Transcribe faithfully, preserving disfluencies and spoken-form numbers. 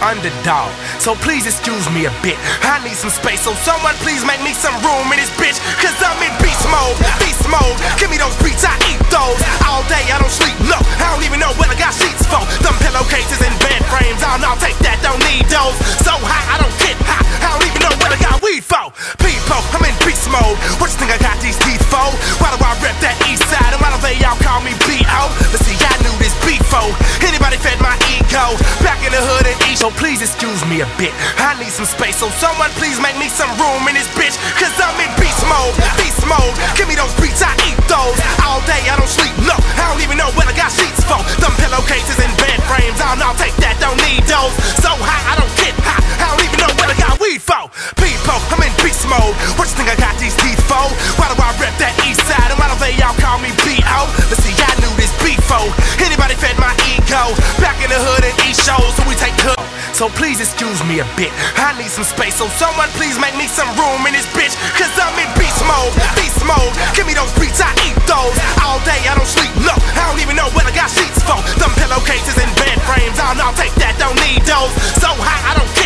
underdog, so please excuse me a bit. I need some space, so someone please make me some room in this bitch. Cause I'm in beast mode, beast mode. Give me those beats, I eat those. All day I don't sleep, no, I don't even know what I got sheets for. Them pillowcases and bed frames, I don't know, I'll take that, don't need those. So high, I don't get high, I don't even know what I got weed for. People, I'm in beast mode. What you think I got these teeth for? Why do I rep that east side? And why don't they all call me B O? But see, I knew this before anybody fed my ego. Back in the hood and east, so please excuse me a bit. I need some space, so someone please make me some room in this bitch. Cause I'm in beast mode, beast mode. Give me those beats, I eat those. All day I don't sleep, no, I don't even know what I got sheets for. Them pillowcases and bed frames, I don't know, I'll take that, don't need those. So high, I don't get high, I don't even know what I got weed for. People, I'm in beast mode. What you think I got these teeth for? Why do I rep that east side? And why don't they all call me B O? But see, I knew this before anybody fed my ego. Back in the hood and east shows, so we take hood. So please excuse me a bit. I need some space, so someone please make me some room in this bitch. Cause I'm in beast mode, beast mode. Give me those beats, I eat those. All day I don't sleep, no, I don't even know what I got sheets for. Them pillowcases and bed frames, I don't know, I'll take that, don't need those. So high, I don't care.